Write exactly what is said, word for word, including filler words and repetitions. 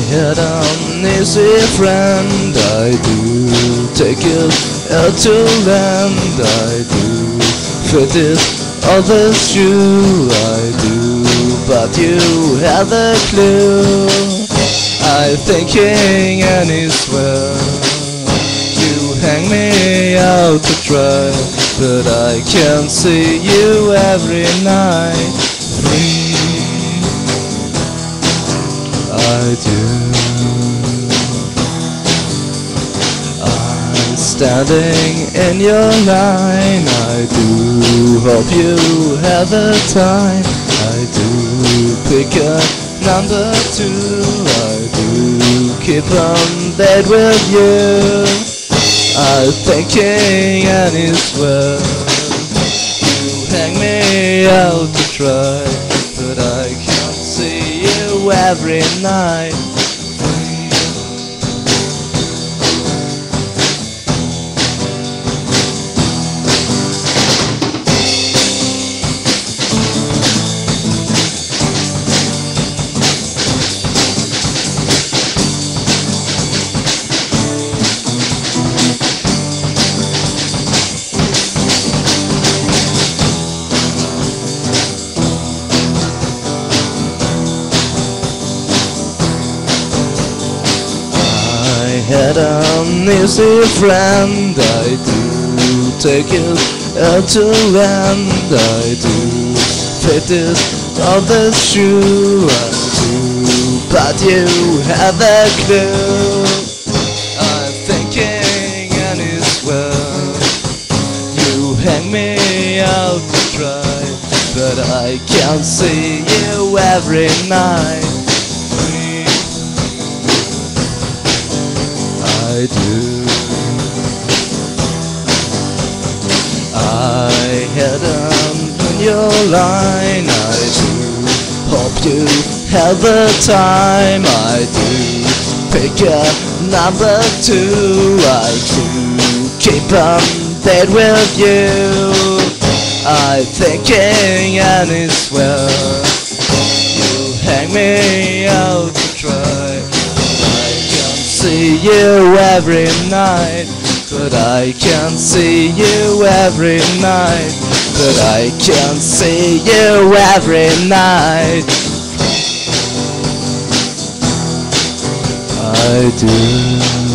had an easy friend, I do. Take it out to land, I do. Fit it always you, I do. But you have a clue. I'm thinking anywhere. You hang me out to dry, but I can see you every night. I do. I'm standing in your line, I do. Hope you have a time, I do. Pick a number two, I do. Keep on bed with you. I'm thinking anywhere. You hang me out to dry, but I can't see you every night. I had an easy friend, I do. Take it out to land, I do. Fit it on the shoe, I do. But you have a clue. I'm thinking anywhere. You hang me out to dry, but I can't see you every night. I do. I had on your line, I do. Hope you have a time, I do. Pick a number two, I do. Keep on bed with you. I'm thinking anywhere. You hang me out to dry, see you every night, but I can't see you every night, but I can't see you every night. I do.